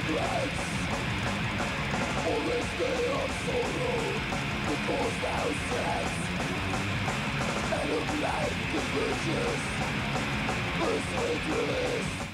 regrets. For this day of sorrow, the course now sets. And of life converges, first rate release.